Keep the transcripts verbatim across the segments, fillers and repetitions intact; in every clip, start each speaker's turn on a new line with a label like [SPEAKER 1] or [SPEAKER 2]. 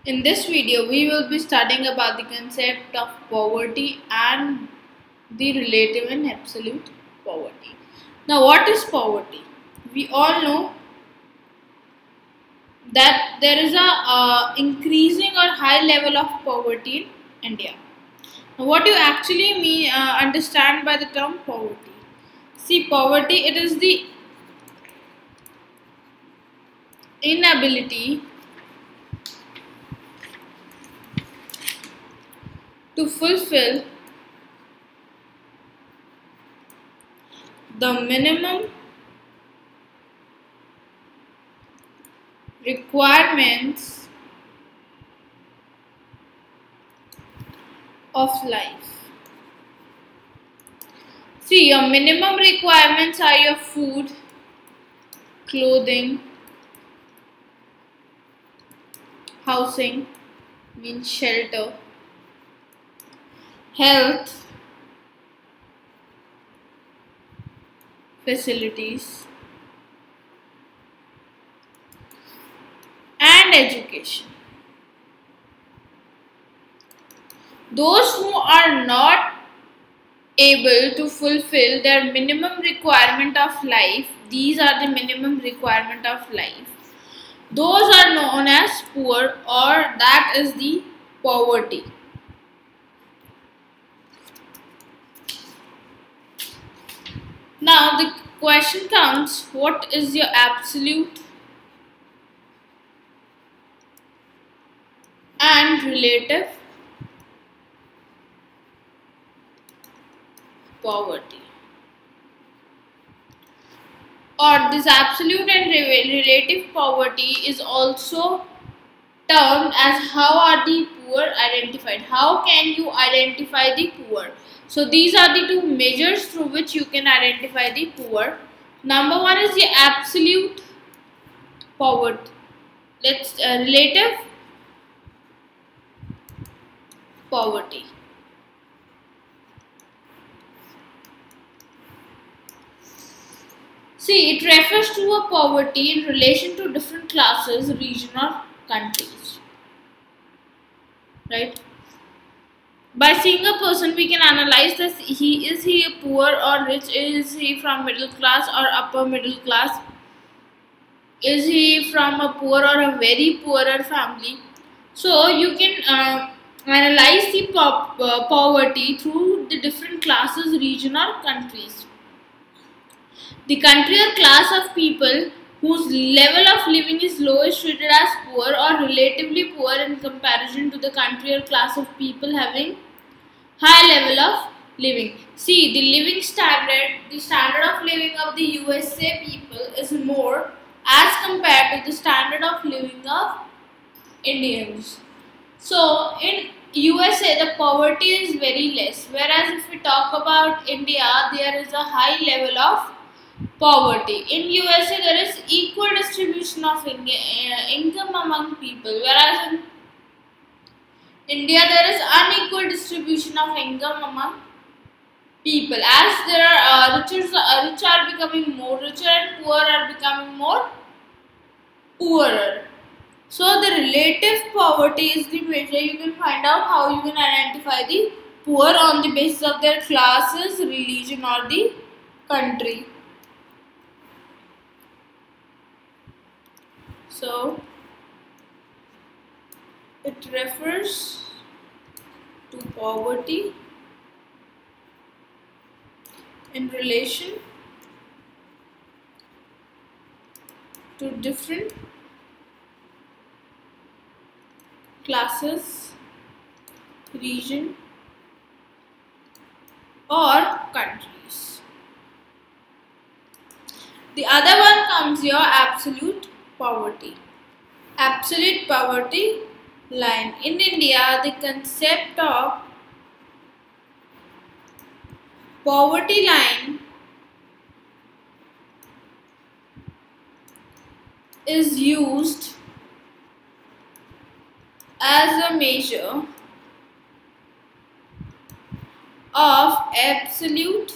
[SPEAKER 1] In this video, we will be studying about the concept of poverty and the relative and absolute poverty. Now, what is poverty? We all know that there is a uh, increasing or high level of poverty in India. Now, what do you actually mean uh, understand by the term poverty? See, poverty, it is the inability to fulfill the minimum requirements of life. See, your minimum requirements are your food, clothing, housing, means shelter, health, facilities, and education. Those who are not able to fulfill their minimum requirement of life, these are the minimum requirement of life. Those are known as poor, or that is the poverty. Now the question comes, what is your absolute and relative poverty? Or this absolute and re relative poverty is also termed as how are the poor identified? How can you identify the poor? So these are the two measures through which you can identify the poor. Number one is the absolute poverty. Let's uh, relative poverty. See, it refers to a poverty in relation to different classes, region or countries. Right? By seeing a person, we can analyze this. He is he poor or rich? Is he from middle class or upper middle class? Is he from a poor or a very poorer family? So you can uh, analyze the po uh, poverty through the different classes, region or countries. The country or class of people whose level of living is low is treated as poor or relatively poor in comparison to the country or class of people having high level of living. See, the living standard, the standard of living of the U S A people is more as compared to the standard of living of Indians. So, in U S A, the poverty is very less, whereas if we talk about India, there is a high level of poverty. In U S A, there is equal distribution of in uh, income among people, whereas in India, there is unequal distribution of income among people. As there are uh, richer, uh, rich are becoming more richer and poor are becoming more poorer. So the relative poverty is the measure. You can find out how you can identify the poor on the basis of their classes, religion or the country. So it refers to poverty in relation to different classes, region or countries. The other one comes your absolute poverty. Absolute poverty line. In India, the concept of poverty line is used as a measure of absolute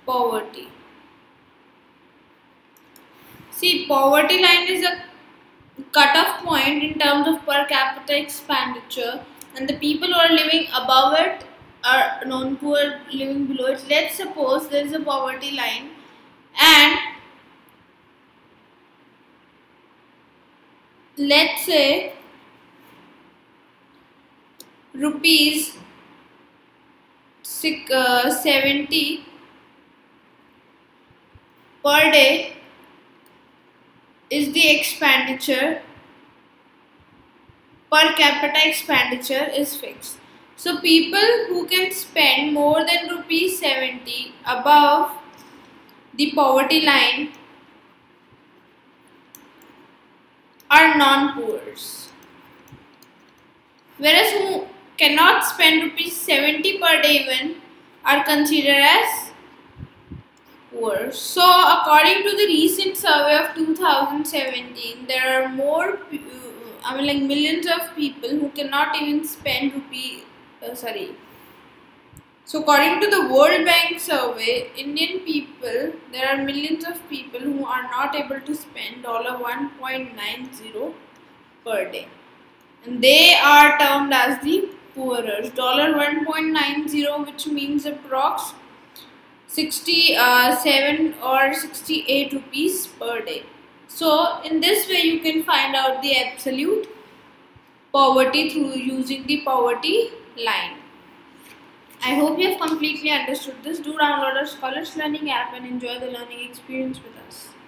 [SPEAKER 1] poverty. See, poverty line is a cutoff point in terms of per capita expenditure, and the people who are living above it are known who are living below it. Let's suppose there is a poverty line, and let's say rupees six, uh, seventy per day is the expenditure, per capita expenditure is fixed. So people who can spend more than rupees seventy above the poverty line are non-poors, whereas who cannot spend rupees seventy per day even are considered as poor. So according to the recent survey of two thousand seventeen, there are more, I mean like millions of people who cannot even spend rupee, uh, sorry. So according to the World Bank survey, Indian people, there are millions of people who are not able to spend one point nine zero per day. And they are termed as the poorers. one point nine zero, which means approx sixty-seven or sixty-eight rupees per day. So in this way you can find out the absolute poverty through using the poverty line. I hope you have completely understood this. Do download our Scholars Learning app and enjoy the learning experience with us.